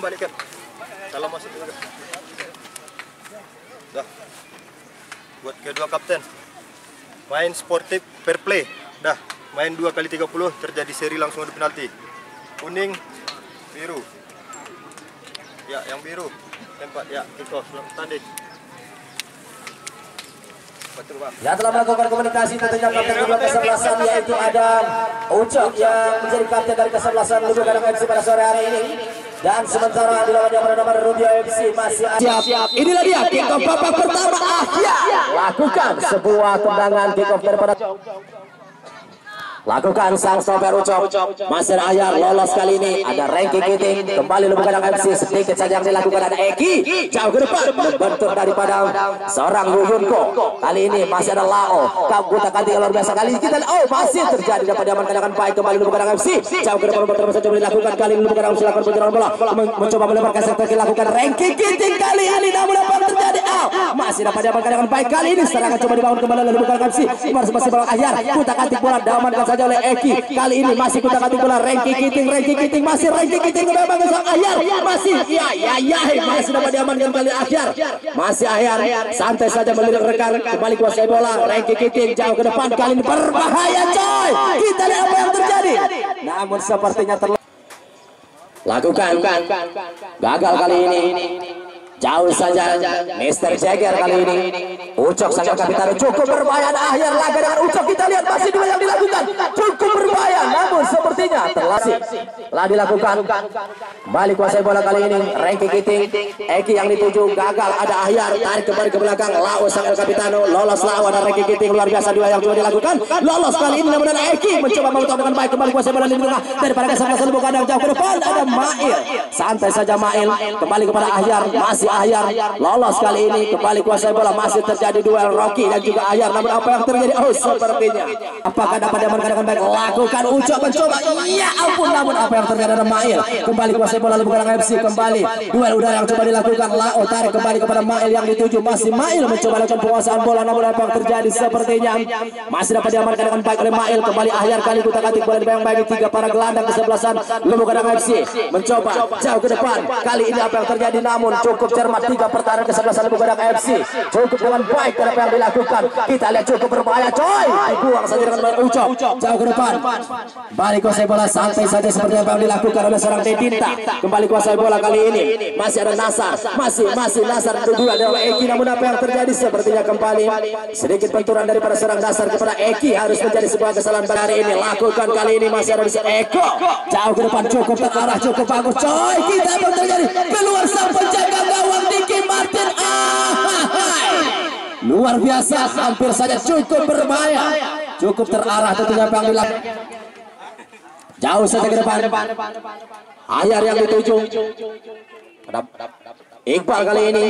kembalikan. Salam masuk juga. Dah. Buat kedua kapten. Main sportif, fair play. Dah. Main 2 kali 30, terjadi seri langsung adu penalti. Kuning, biru. Ya, yang biru. Tempat ya, kick-off. Selamat tanding. Yang telah melakukan komunikasi tentunya kapten kedua kesebelasan yaitu Adam Ucok yang menjadi kapten dari kesebelasan Lubu Gadang FC pada sore hari ini. Dan sementara di lawan yang bernama Rubio FC masih siap. Inilah dia kick off babak pertama akhir. Lakukan sebuah tendangan kick off daripada lakukan sang stopper Ucok. Masih Ayar lolos kali ini. Ada ranking Kiting kembali Lubu Gadang FC. Sedikit saja yang dilakukan ada Eki jauh ke depan membentuk daripada seorang Yuyunko. Kali ini masih ada Lao Kabuta Kanti luar biasa. Kali ini kita masih terjadi dapat diamankan dengan baik kembali Lubu Gadang FC. Jauh ke depan membentuk coba dilakukan kali ini Lubu Gadang FC lakukan penyerangan bola mencoba melemparkan sektor dilakukan ranking Kiting kali ini namun apa terjadi masih dapat diamankan dengan baik kali ini serangan coba dibangun kembali oleh Lubu Gadang FC. Masih bola Ayar Kuta Kanti bola diamankan saja oleh Eki. Kali ini masih Kuta Kanti bola ranking Kiting masih ranking Kiting memang sang Ayar masih masih dapat diamankan kali Ayar. Masih Ayar santai saja melirik rekan kembali kuasai bola ranking Kiting jauh ke depan kali ini berbahaya coy. Kita lihat apa yang terjadi. Namun sepertinya lakukan gagal kali ini. Jauh saja Mr. Jagger kali ini. Ucok sang kapitan cukup berbahaya. Akhir laga dengan Ucok kita lihat masih dua yang dilakukan cukup berbahaya. Namun sepertinya telah dilakukan. Kembali kuasai bola kali ini ranking Kiting. Eki yang dituju gagal. Ada Ahyar tarik kembali ke belakang. Lao sang kapitano lolos lawan ada ranking Kiting luar biasa dua yang coba dilakukan. Lolos kali ini namun ada Eki mencoba mengutuk dengan baik kembali kuasai bola di tengah daripada kesempatan Lubu Gadang jauh ke depan ada Mail. Santai saja Mail kembali kepada Ahyar masih Ahyar lolos kali ini kembali kuasai bola masih terjadi duel Rocky dan juga Ahyar namun apa yang terjadi sepertinya apakah dapat diamankan dengan baik lakukan Ucok mencoba ya ampun namun apa yang terjadi ada Mail kembali kuasai bola Lubu Gadang FC kembali duel udara yang coba dilakukan Lao tarik kembali kepada Mail yang dituju masih Mail mencoba lakukan penguasaan bola namun apa yang terjadi sepertinya masih dapat diamankan dengan baik oleh Mail kembali Ahyar kali Kuta Kanti bola dibayang-bayangi tiga para gelandang kesebelasan Lubu Gadang FC mencoba jauh ke depan kali ini apa yang terjadi namun cukup cermat tiga pertahanan kesebelasan Lubu Gadang FC cukup dengan baik apa yang dilakukan kita lihat cukup berbahaya coy dibuang saja dengan baik Ucok jauh ke depan kembali kuasai bola santai saja seperti apa yang dilakukan oleh seorang Dedinta kembali kuasai bola kali ini masih ada Nasar masih Nasar kedua dari Eki namun apa yang terjadi sepertinya kembali sedikit benturan daripada seorang Nasar kepada Eki harus menjadi sebuah kesalahan pada hari ini lakukan kali ini masih ada di Eko jauh ke depan cukup terarah cukup bagus coy kita apa yang terjadi keluar sang penjaga gawang Diki Martin luar biasa hampir saja cukup berbahaya cukup terarah tentunya apa yang dilakukan jauh saja ke depan Ahyar yang dituju Iqbal kali ini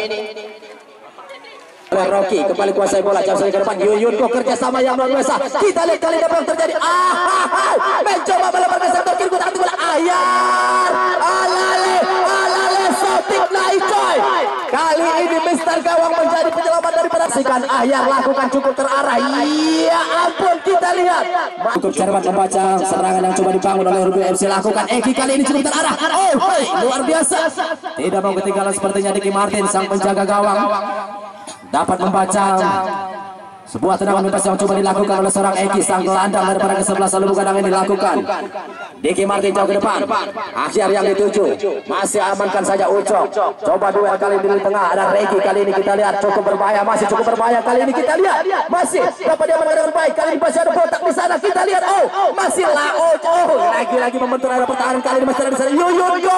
oleh Rocky kembali kuasai bola jauh saja ke depan Yuyunko kerjasama yang luar biasa kita lihat kali ini apa yang terjadi mencoba melemparkan sektor kiri Kuta Kanti bola Ahyar alale sotik naik coy kali ini Mister Gawang menjadi penyelamat daripada sikan Ahyar lakukan cukup terarah ya ampun kita lihat cukup cermat membaca serangan yang coba dibangun oleh Rubio FC lakukan Eki kali ini cukup terarah luar biasa tidak mau ketinggalan sepertinya Diki Martin sang penjaga gawang dapat membaca sebuah tendangan bebas yang coba dilakukan oleh seorang Eki sang gelandang daripada kesebelasan Lubu Gadang ini dilakukan Diki Martin jauh ke depan Ahyar yang dituju masih amankan saja Ucok coba duel kali ini di tengah ada Regi kali ini kita lihat cukup berbahaya masih cukup berbahaya kali ini kita lihat masih dapat diamankan dengan baik kali ini masih ada botak di sana kita lihat masih Lao lagi-lagi membentur area pertahanan kali ini masih ada di sana Yuyunko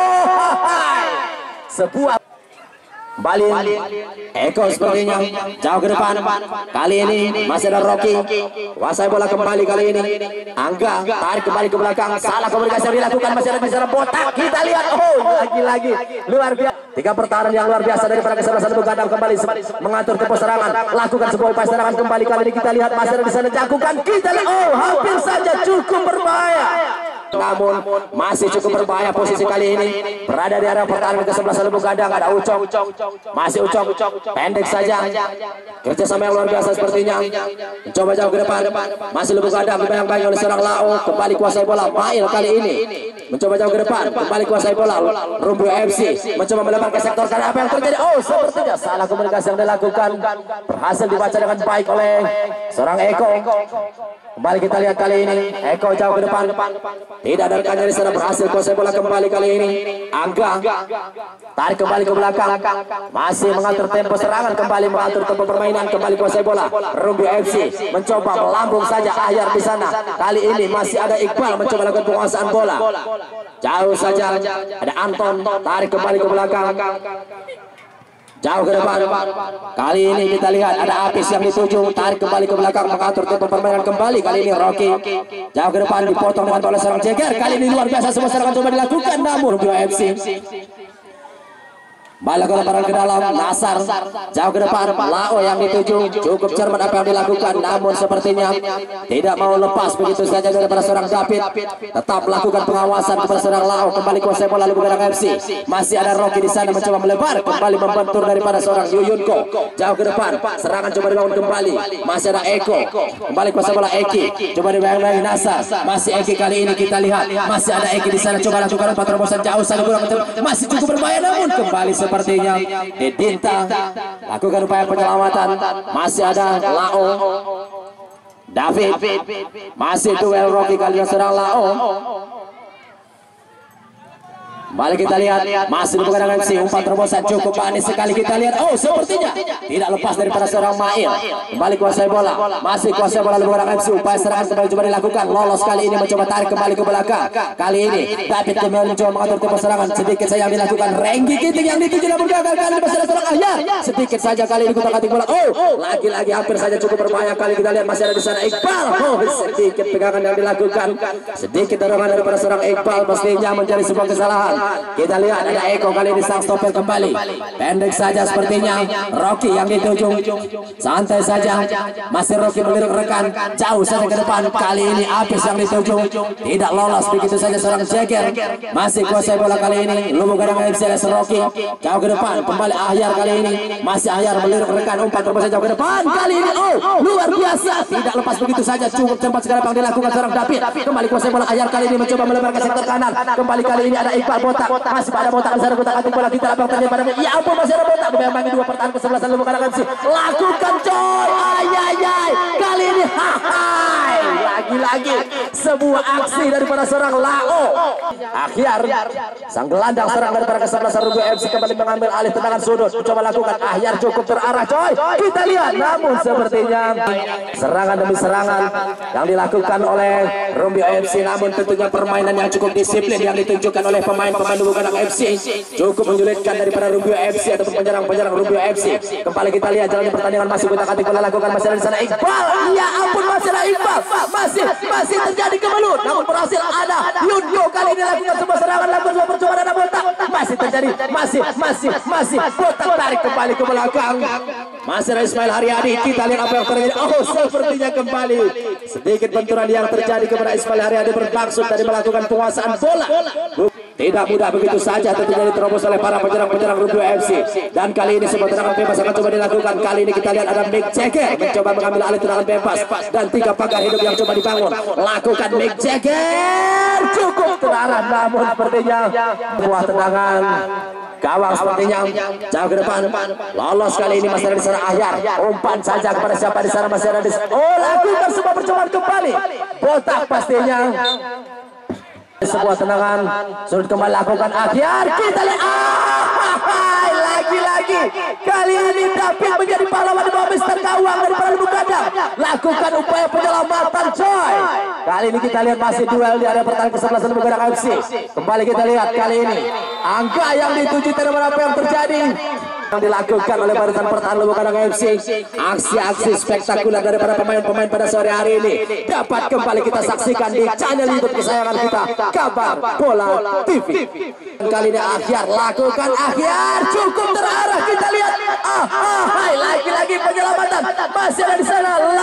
sebuah kembali Eko sepertinya jauh ke depan kali ini masih ada Rocky kuasai bola kembali kali ini Angga tarik kembali ke belakang salah komunikasi yang dilakukan masih ada bicara botak kita lihat lagi-lagi luar biasa tiga pertahanan yang luar biasa daripada kesebelasan Lubu Gadang kembali mengatur tempo serangan lakukan sebuah upaya serangan kembali kali ini kita lihat masih ada di sana jagokan kita lihat hampir saja cukup berbahaya namun masih cukup berbahaya posisi kali ini. Berada di area pertahanan ke sebelah Lubuk Gadang, ada Ucok, masih Ucok, pendek saja. Kerjasama yang luar biasa sepertinya. Mencoba jauh ke depan, masih Lubuk Gadang dibayang-bayang oleh seorang Lao. Kembali kuasai bola, Mail kali ini mencoba jauh ke depan, kembali kuasai bola. Rumbio FC mencoba melebar ke sektor kanan. Apa yang terjadi? Oh, sepertinya salah komunikasi yang dilakukan. Berhasil dibaca dengan baik oleh seorang Eko. Kembali kita lihat kali ini Eko jauh ke depan, tidak ada rekannya di sana. Berhasil kuasai bola kembali kali ini. Angga tarik kembali ke belakang, masih mengatur tempo serangan, kembali mengatur tempo permainan, kembali kuasai bola. Rumbio FC mencoba melambung saja Ahyar di sana. Kali ini masih ada Iqbal mencoba lakukan penguasaan bola. Jauh saja ada Anton, tarik kembali ke belakang, jauh ke depan. Kali ini kita lihat ada Apis yang dituju, tarik kembali ke belakang, mengatur tempo permainan kembali. Kali ini Rocky jauh ke depan, dipotong dengan oleh seorang Jeger. Kali ini luar biasa semua serangan coba dilakukan, namun Rumbio FC balik lemparan ke dalam. Nasar jauh ke depan, Lao yang dituju, cukup cermat apa yang dilakukan, namun sepertinya tidak mau lepas begitu saja daripada seorang David. Tetap melakukan pengawasan kepada seorang Lao. Kembali kuasai bola Lubuk Gadang FC, masih ada Rocky di sana mencoba melebar, kembali membentur daripada seorang Yuyunko. Jauh ke depan, serangan coba dibangun kembali, masih ada Eko, kembali kuasai bola Eki, coba dibayang-bayang Nasar, masih Eki. Kali ini kita lihat masih ada Eki di sana, coba lakukan umpan terobosan jauh sana, masih cukup berbahaya, namun kembali sepertinya Didinta lakukan upaya penyelamatan. Masih ada Lao, David, masih duel Rocky kali ini serang Lao. Kembali kita lihat masih Lubuk Gadang FC, umpan terobosan cukup manis sekali. Kita lihat, oh sepertinya tidak lepas daripada seorang Mail. Kembali kuasai bola, masih kuasai bola Lubuk Gadang FC. Upaya serangan kembali coba dilakukan, lolos kali ini mencoba tarik kembali ke belakang. Kali ini David kembali mencoba mengatur tempo serangan, sedikit saja yang dilakukan. Renggi Kiting yang dituju namun gagal. Kali ini masih ada seorang Ahyar, sedikit saja kali ini kutak-atik bola. Oh, lagi-lagi hampir saja cukup berbahaya. Kali kita lihat masih ada di sana Iqbal. Oh, sedikit pegangan yang dilakukan, sedikit dorongan daripada seorang Iqbal, pastinya menjadi sebuah kesalahan. Kita lihat ada Eko kali ini sang stopper kembali, pendek saja sepertinya. Rocky yang dituju, santai saja, masih Rocky melirik rekan, jauh saja ke depan. Kali ini Apis yang dituju, tidak lolos begitu saja seorang Jeger. Masih kuasai bola kali ini Lubuk Gadang FC. Rocky jauh ke depan, kembali Ahyar kali ini, masih Ahyar melirik rekan, umpan terobosan jauh ke depan. Kali ini oh luar biasa, tidak lepas begitu saja, cukup cepat sekali yang dilakukan seorang David. Kembali kuasai bola Ahyar kali ini mencoba melebar ke sektor kanan. Kembali kali ini ada Iqbal botak, masih pada botak di sana, botak bola kita apa yang terjadi padanya. Ya ampun, masih ada botak dibayang-bayang dua pertahanan ke-11 Lubuk Gadang FC. Lakukan coy, ayayay. Kali ini hai, lagi-lagi sebuah aksi daripada seorang Lao. Ahyar sang gelandang serang daripada ke-11 Rumbio FC kembali mengambil alih tendangan sudut, mencoba lakukan. Ahyar cukup terarah coy, kita lihat, namun sepertinya serangan demi serangan yang dilakukan oleh Rumbio FC, namun tentunya permainan yang cukup disiplin yang ditunjukkan oleh pemain-pemain Lubuk Gadang FC cukup menyulitkan daripada Rumbio FC ataupun penyerang-penyerang Rumbio FC. Kembali kita lihat jalannya pertandingan, masih kutak-atik bola lakukan, masih ada di sana Iqbal. Ya ampun, masih ada Iqbal, masih terjadi kemelut, namun berhasil ada Yunko. Kali ini lakukan sebuah serangan, lakukan sebuah percobaan, ada botak, masih terjadi, masih botak, tarik kembali ke belakang. Masih ada Ismail Haryadi, kita lihat apa yang terjadi. Oh, sepertinya kembali sedikit benturan yang terjadi kepada Ismail Haryadi bermaksud tadi melakukan penguasaan bola. Tidak mudah begitu saja tentunya diterobos oleh para penyerang-penyerang Rumbio FC. Dan kali ini sebuah tendangan bebas akan coba dilakukan. Kali ini kita lihat ada Mick Jagger mencoba mengambil alih tendangan bebas, dan 3 pagar hidup yang coba dibangun. Lakukan Mick Jagger, cukup terarah, namun sepertinya sebuah tendangan gawang sepertinya jauh ke depan. Lolos kali ini masih ada di sana Ahyar, umpan saja kepada siapa di sana, masih ada di sana. Oh, lakukan sebuah percobaan kembali, botak pastinya. Sebuah tendangan sudah kembali lakukan Ahyar. Kita lihat lagi-lagi kali ini David menjadi pahlawan di bawah Mister Gawang daripada Lubuk Gadang. Lakukan upaya penyelamatan coy. Kali ini kita lihat masih duel di area pertahanan ke-11 Lubuk Gadang FC. Kembali kita lihat kali ini angka yang dituju terhadap apa yang terjadi yang dilakukan oleh barisan pertahanan Lubuk Gadang FC. Aksi-aksi spektakuler daripada pemain-pemain pada sore hari ini dapat kembali kita saksikan di channel YouTube kesayangan kita, Kabar Bola TV. Kali ini Ahyar, lakukan Ahyar, cukup terarah, kita lihat lagi-lagi penyelamatan, masih ada di sana Lao.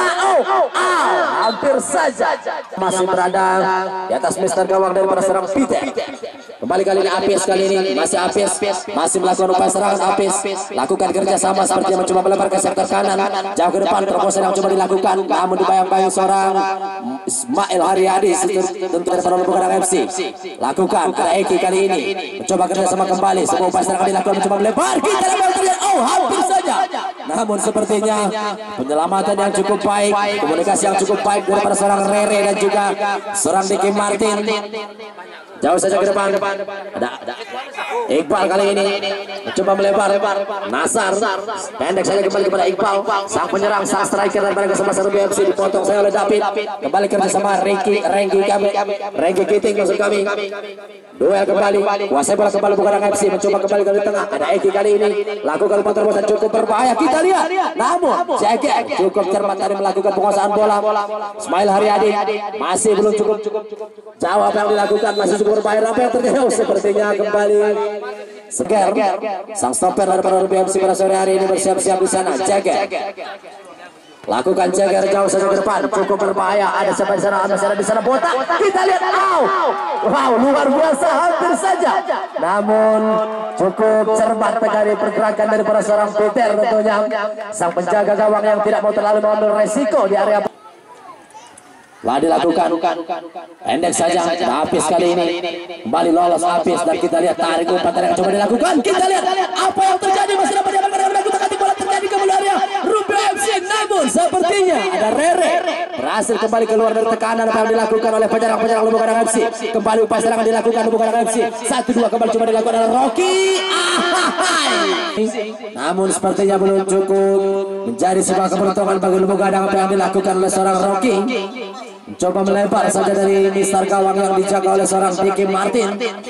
hampir saja masih berada di atas mister gawang daripada seorang Peter. Kembali kali ini Apis, kali ini masih Apis, masih melakukan upaya serangan. Apis lakukan kerjasama seperti yang mencoba melebar ke sektor kanan, jauh ke depan. Terobosan yang coba dilakukan, namun dibayang-bayang seorang Ismail Haryadi tentu daripada Lubuk FC. Lakukan ada Eki kali ini mencoba kerjasama kembali, semua upaya serangan dilakukan, mencoba melebar. Kita dapat terlihat, hampir saja. Namun sepertinya penyelamatan yang cukup baik, komunikasi yang cukup baik daripada seorang Rere dan juga seorang Diki Martin. Jauh saja ke depan. Ada Iqbal kali ini mencoba melebar. Nasar pendek saja kembali kepada Iqbal. Sang penyerang, sang striker daripada kesebelasan Ruby FC dipotong saya oleh David. Kembali kerjasama Rengki Kiting maksud kami. Duel kembali. Kuasai bola kembali bukan FC, mencoba kembali ke tengah. Ada Eki kali ini lakukan umpan terobosan cukup berbahaya. Kita lihat. Namun Jegek cukup cermat tadi melakukan penguasaan bola. Ismail Haryadi masih belum cukup jawab yang dilakukan, masih cukup berbahaya. Apa yang terjadi? Sepertinya kembali Seger, sang stopper daripada Ruby FC pada sore hari ini bersiap-siap di sana. Jegek lakukan Jagger jauh saja ke depan, cukup berbahaya. Ada siapa di sana? Ada di sana botak. Kita lihat, wow, luar biasa, hampir saja. Namun cukup cermat dari pergerakan daripada seorang Peter tentunya, sang penjaga gawang yang tidak mau terlalu mengambil resiko di area. Lah dilakukan pendek saja. Apis kali ini kembali lolos Apis dan kita lihat tarik umpan yang coba dilakukan. Kita lihat apa yang terjadi, masih dapat diamankan oleh Kutakati, bola terjadi ke area Ruby FC. Namun sepertinya ada Rere berhasil kembali keluar dari tekanan apa yang dilakukan oleh penyerang Lubuk Gadang FC. Kembali upaya serangan dilakukan Lubuk Gadang FC. 1-2 kembali coba dilakukan oleh Rocky. Namun sepertinya belum cukup menjadi sebuah keberuntungan bagi Lubuk Gadang apa yang dilakukan oleh seorang Rocky. Coba melebar saja dari mister gawang yang dijaga oleh seorang Diki Martin.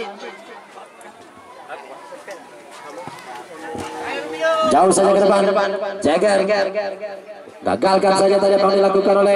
Jauh saja ke depan. Jagger gagalkan saja tadi apa yang dilakukan oleh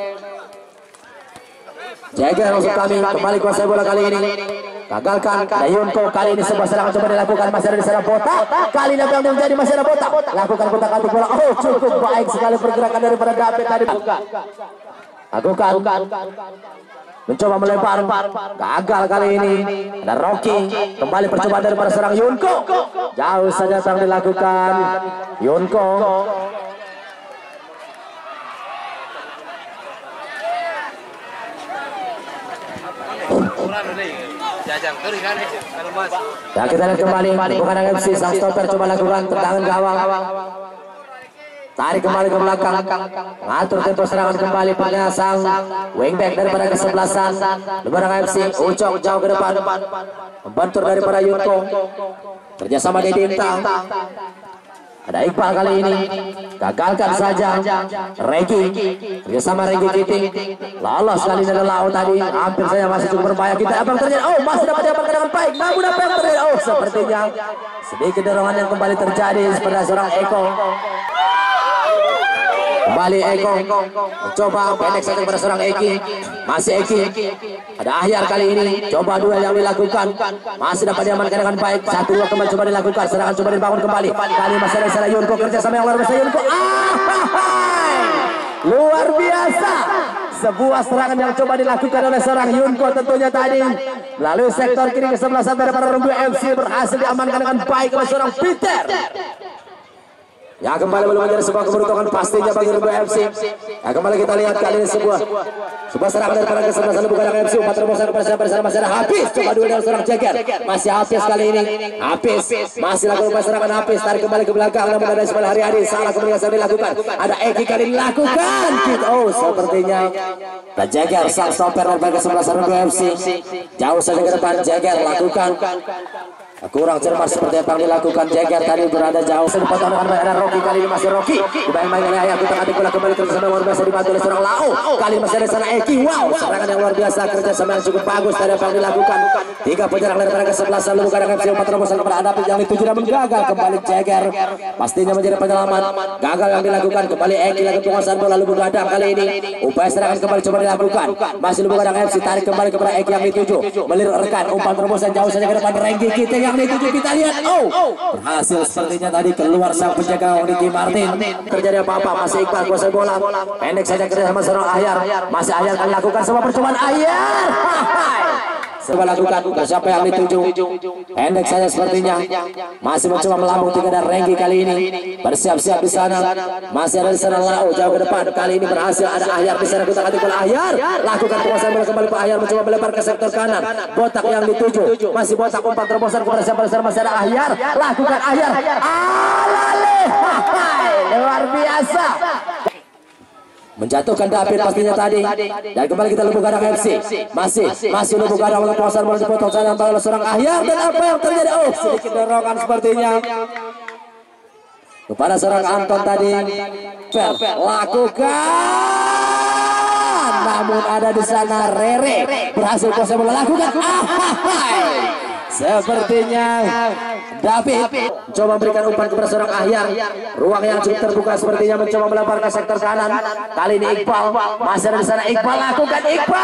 Jagger maksud kami. Kembali kuasai bola kali ini. Gagalkan. Dayunko kali ini sebuah serangan coba dilakukan, masih ada di sana botak. Kali ini apa yang terjadi, masih ada botak. Lakukan kotak-katik bola. Cukup baik sekali pergerakan daripada David tadi. Lakukan mencoba melebar, gagal kali ini. Ada Rocky, kembali percobaan daripada seorang Yunko. Jauh saja yang dilakukan Yunko. Ya kita lihat kembali bukan FC, sang stopper coba lakukan tendangan gawang. Tarik kembali ke belakang, ngatur tempo serangan kembali pada sang wingback daripada kesebelasan Lebarang FC. Ucok jauh ke depan, membentur daripada Yunko, kerjasama Dedinta. Ada Iqbal kali ini, gagalkan saja Regi, kerjasama Regi Kiting. Lolos kali ini adalah tadi, hampir saja masih cukup berbahaya. Kita apa yang terjadi? Masih dapat diamankan dengan baik. Namun apa yang terjadi? Sepertinya sedikit dorongan yang kembali terjadi pada seorang Eko. Kembali Eko mencoba pendek saja kepada seorang Eki. Masih Eki. Ada Ahyar kali ini. Coba duel yang dilakukan. Masih dapat diamankan dengan baik. 1-2 kembali coba dilakukan. Serangan coba dibangun kembali. Kali masih ada salah Yunko. Kerjasama yang luar biasa Yunko. Luar biasa. Sebuah serangan yang coba dilakukan oleh seorang Yunko tentunya tadi. Lalu sektor kiri kesebelasan daripada Rumbu FC berhasil diamankan dengan baik oleh seorang Peter. Ya kembali belum menjadi sebuah keberuntungan pastinya bagi Rumbu FC. Ya kembali kita lihat kali ini sebuah serangan daripada kesebelasan Rumbu Gadang FC. Umpan terobosan kepada sana masih ada Hafiz. Coba duel dengan seorang Jagger. Masih Hafiz kali ini. Hafiz masih lakukan upaya serangan Hafiz. Tarik kembali ke belakang. Namun ada Ismail Haryadi. Salah komunikasi yang dilakukan. Ada Eki kali ini dilakukan. Sepertinya Jagger sang stopper daripada kesebelasan Rumbu FC. Jauh saja ke depan. Jagger lakukan. Kurang cermat seperti apa yang dilakukan Jagger tadi, berada jauh. Sempat ada Rocky kali ini masih Rocky. Dimain-main oleh Ayah Kutak Adik bola kembali kerjasama luar biasa dibantu oleh seorang Lau. Kali ini masih ada sana Eki. Wow, serangan yang luar biasa, kerjasama yang cukup bagus dari apa yang dilakukan. 3 penyerang daripada kesebelasan Lubuk Gadang FC. Umpan terobosan kepada Adapit yang dituju namun gagal. Kembali Jagger pastinya menjadi penyelamat. Gagal yang dilakukan. Kembali Eki lagi penguasaan bola Lubuk Gadang kali ini. Upaya serangan kembali coba dilakukan. Masih Lubuk Gadang FC tarik kembali kepada Eki yang dituju. Melirik rekan umpan terobosan jauh saja ke depan. Renggi Kiting yang dituju kita lihat. Oh, berhasil sepertinya tadi keluar sang penjaga Ricky Martin. Terjadi apa-apa, masih Iqbal kuasai bola. Pendek saja kerja sama seorang Ahyar. Masih Ahyar akan lakukan semua percobaan Ahyar. Coba lakukan siapa yang dituju. Pendek saja sepertinya. Masih mencoba melambung tinggi dan Rengki kali ini. Bersiap-siap di sana. Masih ada di sana Lau jauh ke depan. Kali ini berhasil ada Ahyar di sana. Kita akan bola Ahyar. Lakukan penguasaan bola kembali Pak Ahyar mencoba melebar ke sektor kanan. Botak yang dituju. Masih botak umpan terobosan kepada siapa di sana. Masih ada Ahyar. Lakukan Ahyar. Alale. Luar biasa. Menjatuhkan David pastinya tadi. Dan kembali kita Lubuk Gadang FC. Masih Lubuk Gadang oleh penguasaan bola dipotong sana oleh seorang Ahyar. Dan apa yang terjadi? Oh, sedikit dorongan sepertinya kepada seorang Anton tadi. Lakukan. Namun ada di sana Rere berhasil kuasai bola lakukan. Sepertinya David coba memberikan umpan kepada seorang Ahyar. Ruang yang cukup terbuka sepertinya mencoba melebar ke sektor kanan. Kali ini Iqbal masih ada di sana. Iqbal lakukan Iqbal.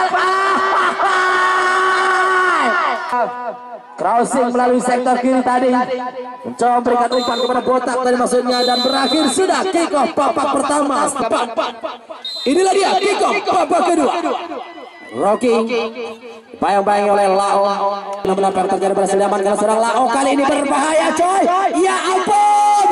Crossing melalui sektor kiri tadi. Mencoba memberikan umpan kepada Botak tadi maksudnya dan berakhir sudah kick off babak pertama. Inilah dia kick off babak kedua. Rocky bayang-bayang oleh Lao. Namun apa yang terjadi berhasil diamankan seorang Lao. Kali ini berbahaya coy. Ya ampun.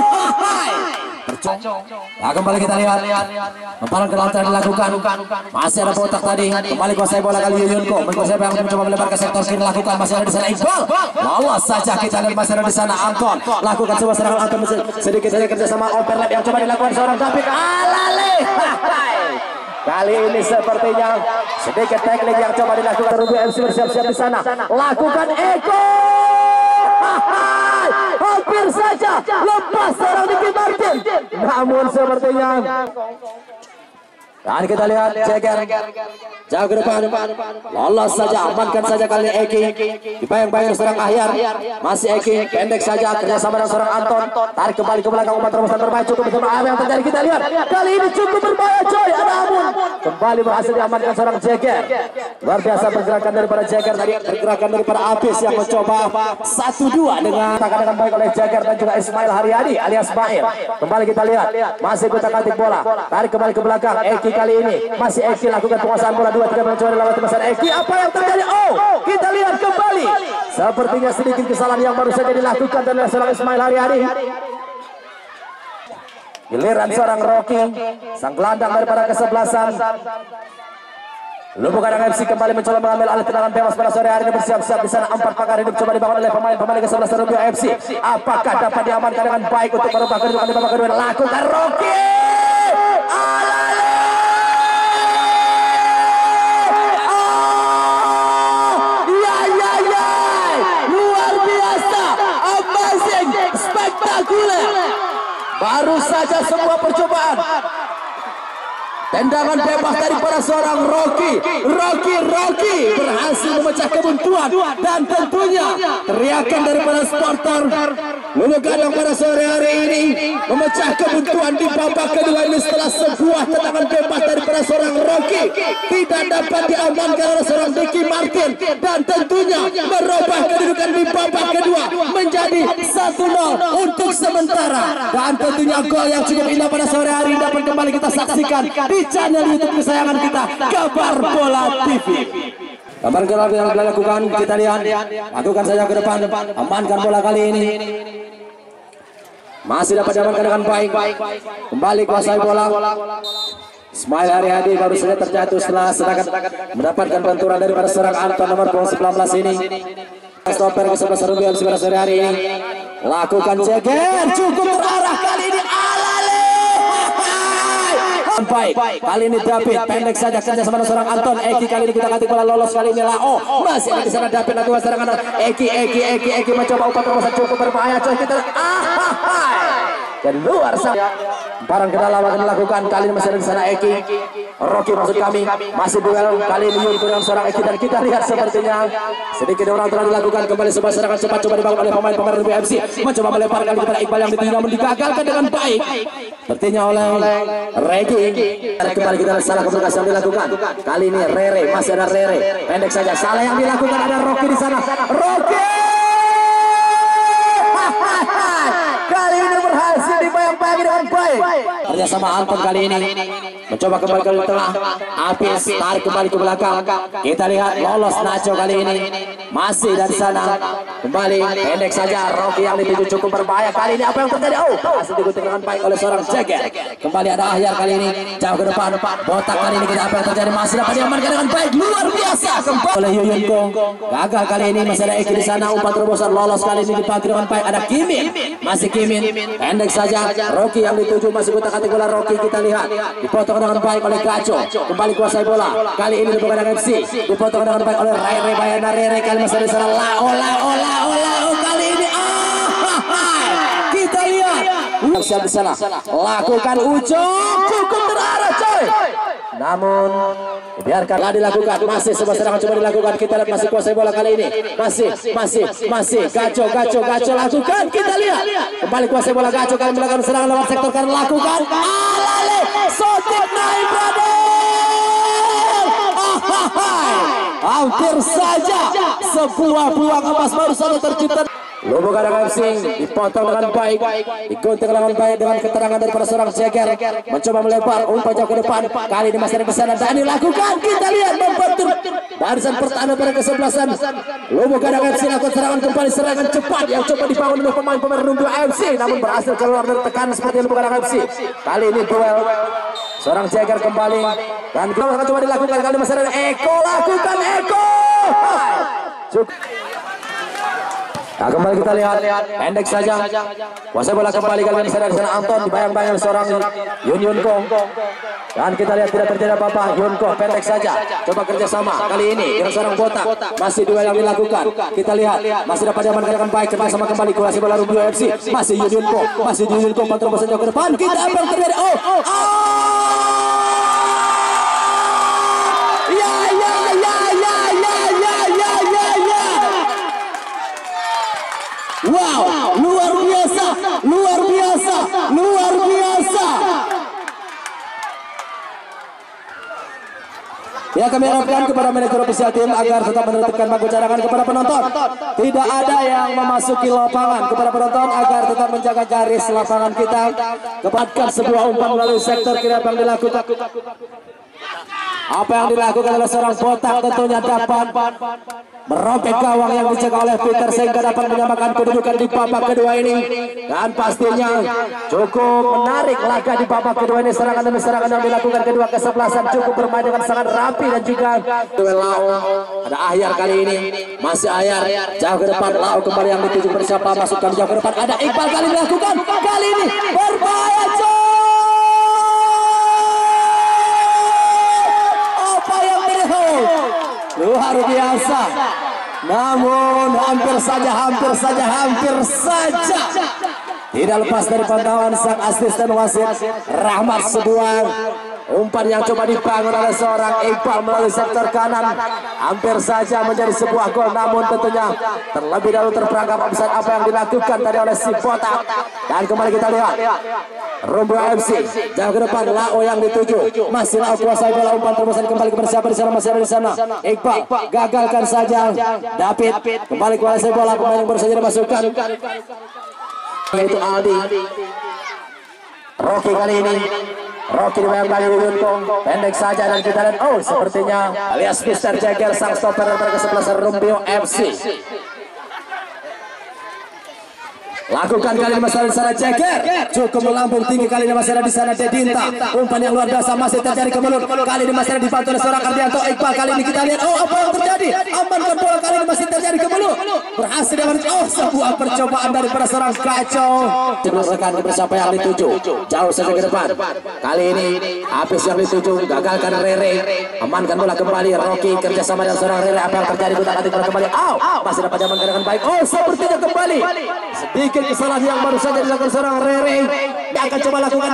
Nah, kembali kita lihat umpan ke laut dilakukan. Masih ada Botak tadi. Kembali kuasai bola kali Yuyunko. Menkuasai yang mencoba melebar ke sektor kiri lakukan. Masih ada di sana Iqbal. Lolos saja kita lihat masih ada di sana Anton. Lakukan sebuah serangan Anton sedikit saja kerjasama overlap yang coba dilakukan seorang David. Alale. Kali ini sepertinya sedikit teknik yang coba dilakukan Ruby MC bersiap-siap di sana. Lakukan Eko. Hampir saja lepas seorang Ricky Martin. Namun sepertinya dan kita lihat Jagger jauh ke depan, lolos saja, amankan saja kali Eki. Dibayang-bayang seorang Ahyar, masih Eki, pendek saja kerjasama dengan seorang Anton. Tarik kembali ke belakang, umpan terobosan berbahaya cukup bersama apa yang terjadi kita lihat. Kali ini cukup berbahaya coy, ada Amun. Kembali berhasil diamankan seorang Jagger. Luar biasa pergerakan daripada Jagger tadi, pergerakan daripada Apis yang mencoba 1-2 dengan tangan baik oleh Jagger dan juga Ismail Haryadi alias Mail. Kembali kita lihat, masih kutak-katik bola, tarik kembali ke belakang. Eki kali ini masih Eki lakukan penguasaan bola 2-3 mencoba dilawat besar Eki. Apa yang terjadi? Oh, kita lihat kembali. Sepertinya sedikit kesalahan yang baru saja dilakukan oleh seorang Ismail Haryadi. Giliran seorang Rocky, sang gelandang daripada kesebelasan. Lubuk Gadang FC kembali mencoba mengambil alih tendangan bebas pada sore hari ini bersiap-siap di sana. 4 pakar hidup coba dibangun oleh pemain kesebelasan Rubio FC. Apakah dapat diamankan dengan baik untuk merubah kedudukan di babak kedua? Lakukan Rocky. Baru saja sebuah percobaan tendangan bebas daripada seorang Rocky berhasil memecah kebuntuan dan tentunya teriakan daripada supporter Lubuk Gadang pada sore hari ini memecah kebuntuan di babak kedua ini setelah sebuah tendangan bebas daripada seorang Rocky tidak dapat diamankan oleh seorang Ricky Martin dan tentunya merubah kedudukan di babak kedua menjadi 1-0 untuk sementara. Dan tentunya gol yang cukup indah pada sore hari ini dapat kembali kita saksikan di channel YouTube kesayangan kita, Kabar Bola TV. Kabar bola yang dilakukan kita lihat, lakukan saja ke depan, amankan bola kali ini. Masih dapat diamankan dengan baik. Kembali kuasai bola. Ismail Haryadi baru saja terjatuh setelah sedangkan mendapatkan benturan daripada seorang Anton nomor 19 ini. Stopper ke sebelah Rubio MC pada sore hari ini. Lakukan Jagger, cukup terarah kali ini. Baik, kali ini David pendek saja sama seorang Anton. Eki kali ini kita ganti bola lolos kali ini Lao. Masih ada di sana David lakukan serangan. Eki mencoba umpan terobosan cukup berbahaya coy kita. Dan luar sana. Barang ke dalam akan dilakukan kali ini masih ada di sana Eki. Rocky maksud kami masih duel kali ini Yunto dengan seorang Eki dan kita lihat sepertinya sedikit orang telah dilakukan kembali sebuah serangan cepat coba dibangun oleh pemain Rubio FC mencoba melemparkan kepada Iqbal yang dituju namun digagalkan dengan baik. Sepertinya oleh Regi. Kembali kita salah komunikasi yang dilakukan. Kali ini Rere masih ada Rere. Pendek saja salah yang dilakukan ada Rocky di sana. Rocky lagi dengan baik. Kerjasama Anton kali ini mencoba kembali ke tengah. Apis tarik kembali ke belakang. Kita lihat lolos Nacho kali ini. Masih dari sana. Kembali pendek saja. Rocky yang dituju cukup berbahaya kali ini. Apa yang terjadi? Oh, masih digunakan dengan baik oleh seorang Jagger. Kembali ada Ahyar kali ini. Jauh ke depan. Botak kali ini kita apa yang terjadi? Masih dapat diamankan dengan baik. Luar biasa. Kembali oleh Yuyun Kong. Gagal kali ini. Masih ada Eki di sana. Umpan terobosan lolos kali ini dipakai dengan baik. Ada Kimin. Masih Kimin. Pendek saja. Rocky yang dituju masih kutak-katik bola Rocky. Kita lihat dipotong dengan baik oleh Gaco. Kembali kuasai bola. Kali ini bukan dengan FC. Dipotong dengan baik oleh Rere Bayana. Rere kali masih di sana. Kali ini. Kita lihat. Siap di sana. Lakukan ujung. Cukup terarah coy. Namun biarkanlah dilakukan. Masih sebuah serangan coba dilakukan. Kita lihat masih kuasai bola kali ini. Masih Gaco lakukan. Kita lihat kembali kuasai bola Gaco kali melakukan serangan lewat sektor kanan lakukan. Alale sotik naik brother. Hampir saja sebuah peluang emas baru saja tercipta. Lubuk ada FC dipotong dengan baik, digunting dengan baik dengan keterangan daripada seorang Jagger mencoba melebar umpan jauh ke depan. Kali ini masih ada kesana Dani lakukan. Kita lihat membentur barisan pertahanan pada kesebelasan. Lubuk ada FC lakukan serangan kembali, serangan cepat yang coba dibangun oleh pemain Rumbu FC namun berhasil keluar dari tekanan seperti Lubuk ada FC. Kali ini duel seorang Jagger kembali dan kita akan coba dilakukan. Kali masih ada Eko lakukan Eko. Cukup. Nah, kembali kita lihat pendek saja. Kuasai bola kembali kali ini di sana Anton dibayang-bayang seorang Yun Kong. Dan kita lihat tidak terjadi apa-apa. Yun Kong pendek saja. Coba kerjasama kali ini dengan seorang Botak. Masih duel yang dilakukan. Kita lihat masih dapat diamankan dengan baik. Kerjasama kembali kuasai bola Rumbu FC. Masih Yun Kong kontrol bola jauh ke depan. Kita apa yang terjadi? Wow, luar biasa. Ya, kami harapkan kepada manajer official tim agar tetap menertibkan bangku cadangan kepada penonton. Tidak ada yang memasuki lapangan kepada penonton agar tetap menjaga garis lapangan kita. Dapatkan sebuah umpan melalui sektor kiri yang dilakukan. Apa yang dilakukan oleh seorang Botak tentunya dapat merobek gawang yang dijaga oleh Peter sehingga dapat menyamakan kedudukan di babak kedua ini. Dan pastinya cukup menarik laga di babak kedua ini. Serangan demi serangan yang dilakukan kedua kesebelasan cukup bermain dengan sangat rapi dan juga duel Lau. Ada Ahyar kali ini, masih Ahyar jauh ke depan. Lau kembali yang dituju bersama masukkan jauh ke depan. Ada Iqbal kali dilakukan. Kali ini berbahaya coy. Luar biasa. Namun hampir saja tidak lepas dari pantauan sang asisten wasit Rahmat Sebuang. Umpan yang coba dibangun oleh seorang Iqbal melalui sektor kanan hampir saja menjadi sebuah gol, namun tentunya terlebih dahulu terperangkap offside apa yang dilakukan tadi oleh si Botak. Dan kembali kita lihat Rumbu FC jauh ke depan. Lau yang dituju, masih Lau kuasai bola. Umpan terobosan kembali ke siapa di sana, masih ada di sana Iqbal, gagalkan saja David. Kembali kuasai bola, pemain yang baru saja dimasukkan yaitu Aldi. Rocky kali ini, Rocky dibayang-bayang Yun Kong, pendek saja dan kita lihat sepertinya alias Mr. Jagger sang stopper dari kesebelasan Rumbu FC. Lakukan kali ini masalah di sana Jagger, cukup melambung tinggi kali ini masalah di sana Dedinta. Umpan yang luar biasa masih terjadi ke mulut. Kali ini masalah dibantu oleh seorang Ardianto Iqbal. Kali ini kita lihat apa yang terjadi. Amankan bola kali ini masih terjadi ke mulut. Berhasil dengan sebuah percobaan daripada seorang Kacau. Rekan bersama yang dituju jauh saja ke depan. Kali ini habis yang dituju gagalkan Rere. Amankan bola kembali Rocky kerjasama dengan seorang Rere. Apa yang terjadi? Kita akan kembali. Masih dapat diamankan dengan baik. Sepertinya kembali sedikit kesalahan yang baru saja dilakukan seorang Rere. Dia akan coba lakukan.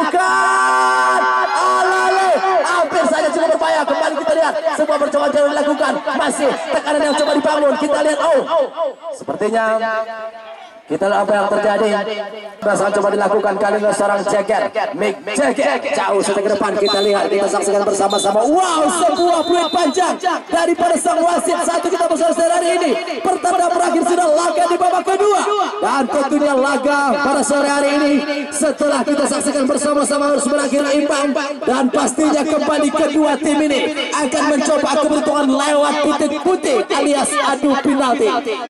Alale, hampir saja cukup berbahaya. Kembali kita lihat sebuah percobaan yang dilakukan. Masih tekanan yang coba dibangun. Kita lihat sepertinya Kita lihat apa yang terjadi. Pasangan coba dilakukan kali ini seorang Jagger, Mick Jagger jauh saja ke depan. Kita lihat, kita saksikan bersama-sama. Wow, sebuah fluid panjang daripada sang wasit. Satu kita bersama hari ini. Pertanda berakhir sudah laga di babak kedua. Dan tentunya laga pada sore hari ini setelah kita saksikan bersama-sama harus berakhir imbang. Dan pastinya kembali kedua tim ini akan mencoba keberuntungan lewat titik putih alias adu penalti.